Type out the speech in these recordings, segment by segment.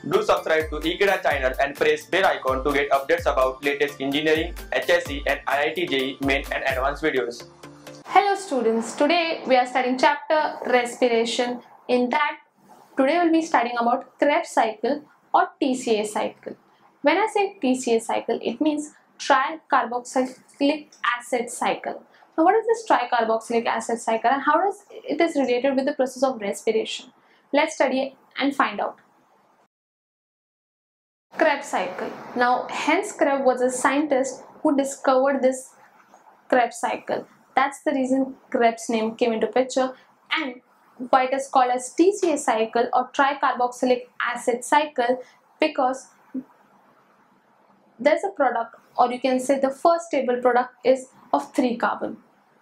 Do subscribe to Ekeeda channel and press bell icon to get updates about latest engineering, HSC and IIT JEE main and advanced videos. Hello students, today we are studying chapter respiration. In that, today we'll be studying about Krebs cycle or TCA cycle. When I say TCA cycle, it means tricarboxylic acid cycle. Now what is this tricarboxylic acid cycle and how does it is related with the process of respiration? Let's study and find out. Krebs cycle. Now Hans Krebs was a scientist who discovered this Krebs cycle. That's the reason Krebs name came into picture, and why it is called as TCA cycle or tricarboxylic acid cycle, because there's a product, or you can say the first stable product is of 3 carbon.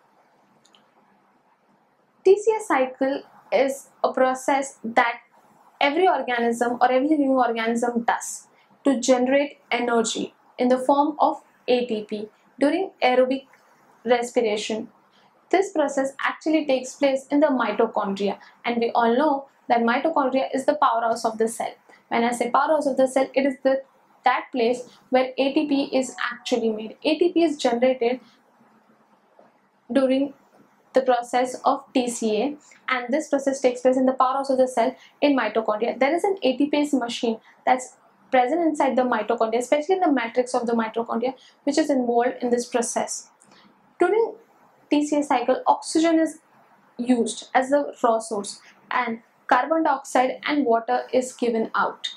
TCA cycle is a process that every organism or every living organism does to generate energy in the form of ATP during aerobic respiration. This process actually takes place in the mitochondria, and we all know that mitochondria is the powerhouse of the cell. When I say powerhouse of the cell, it is that place where ATP is actually made. ATP is generated during the process of TCA, and this process takes place in the powerhouse of the cell in mitochondria. There is an ATPase machine that's present inside the mitochondria, especially in the matrix of the mitochondria, which is involved in this process. During TCA cycle, oxygen is used as the raw source and carbon dioxide and water is given out.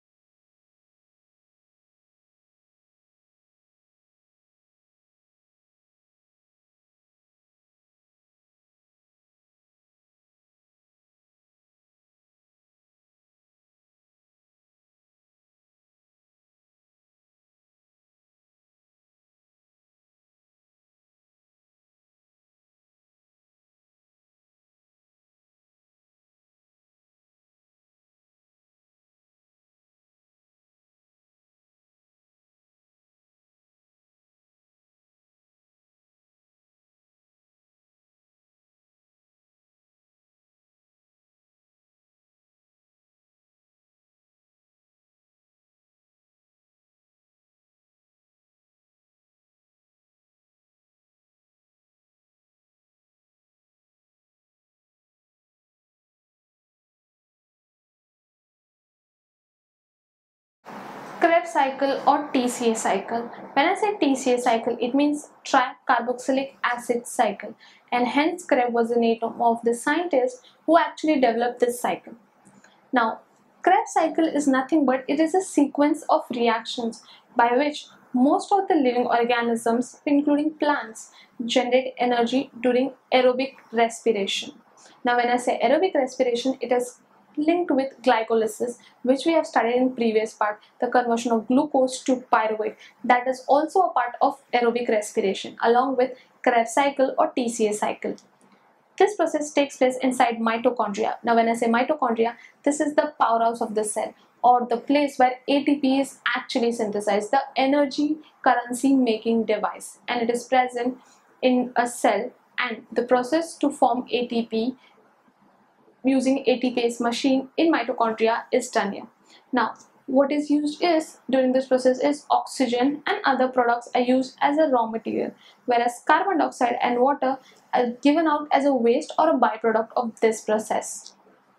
Krebs cycle or TCA cycle. When I say TCA cycle, it means tricarboxylic acid cycle, and Hans Krebs was the name of the scientist who actually developed this cycle. Now, Krebs cycle is nothing but it is a sequence of reactions by which most of the living organisms, including plants, generate energy during aerobic respiration. Now, when I say aerobic respiration, it is linked with glycolysis, which we have studied in previous part, the conversion of glucose to pyruvate. That is also a part of aerobic respiration along with Krebs cycle or TCA cycle. This process takes place inside mitochondria. Now when I say mitochondria, this is the powerhouse of the cell or the place where ATP is actually synthesized, the energy currency making device, and it is present in a cell, and the process to form ATP using ATPase machine in mitochondria is done here. Now what is used is during this process is oxygen and other products are used as a raw material, whereas carbon dioxide and water are given out as a waste or a byproduct of this process.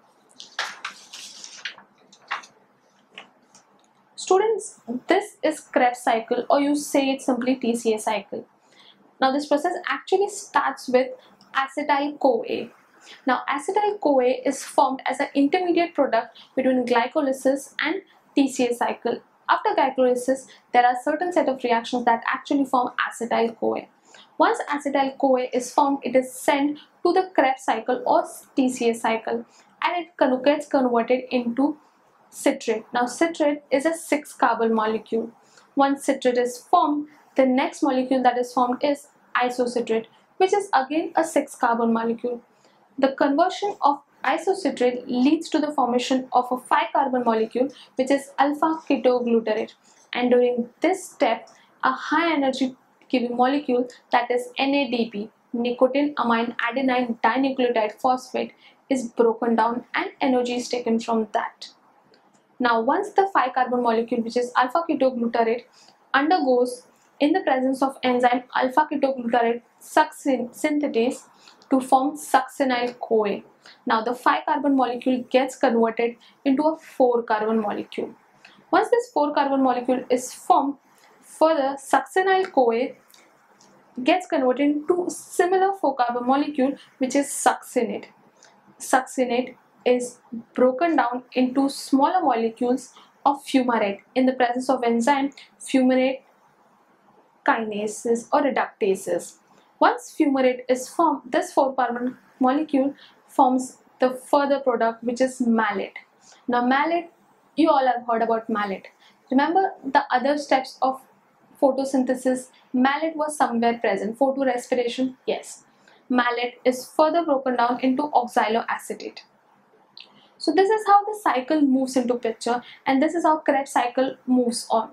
Students, this is Krebs cycle, or you say it simply TCA cycle. Now this process actually starts with acetyl-CoA. Now acetyl-CoA is formed as an intermediate product between glycolysis and TCA cycle. After glycolysis, there are certain set of reactions that actually form acetyl-CoA. Once acetyl-CoA is formed, it is sent to the Krebs cycle or TCA cycle, and it gets converted into citrate. Now citrate is a 6 carbon molecule. Once citrate is formed, the next molecule that is formed is isocitrate, which is again a 6 carbon molecule. The conversion of isocitrate leads to the formation of a 5 carbon molecule, which is alpha ketoglutarate, and during this step a high energy giving molecule, that is NADP, nicotine amine adenine dinucleotide phosphate, is broken down and energy is taken from that. Now once the 5 carbon molecule, which is alpha ketoglutarate, undergoes in the presence of enzyme alpha ketoglutarate synthetase to form succinyl CoA. Now the 5 carbon molecule gets converted into a 4 carbon molecule. Once this 4 carbon molecule is formed, further succinyl CoA gets converted into similar 4 carbon molecule, which is succinate. Succinate is broken down into smaller molecules of fumarate in the presence of enzyme fumarate kinases or reductases. Once fumarate is formed, this 4 carbon molecule forms the further product, which is malate. Now malate, you all have heard about malate. Remember the other steps of photosynthesis, malate was somewhere present. Photorespiration, yes. Malate is further broken down into oxaloacetate. So this is how the cycle moves into picture, and this is how Krebs cycle moves on.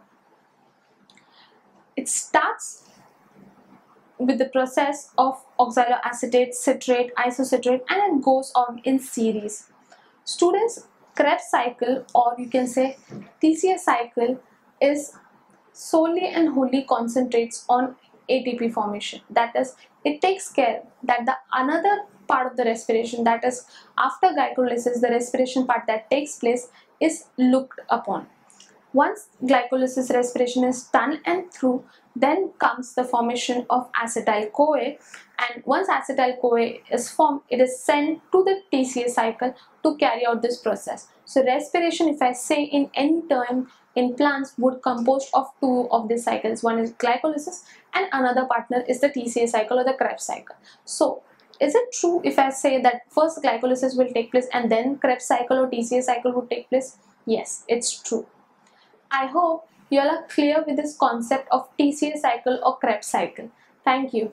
It starts with the process of oxaloacetate, citrate, isocitrate, and it goes on in series. Students, Krebs cycle, or you can say TCA cycle, is solely and wholly concentrates on ATP formation. That is, it takes care that the another part of the respiration, that is after glycolysis, the respiration part that takes place is looked upon. Once glycolysis respiration is done and through, then comes the formation of acetyl CoA, and once acetyl CoA is formed, it is sent to the TCA cycle to carry out this process. So respiration, if I say in any term in plants, would compose of two of these cycles. One is glycolysis and another partner is the TCA cycle or the Krebs cycle. So is it true if I say that first glycolysis will take place and then Krebs cycle or TCA cycle would take place? Yes, it's true. I hope you all are clear with this concept of TCA cycle or Krebs cycle. Thank you.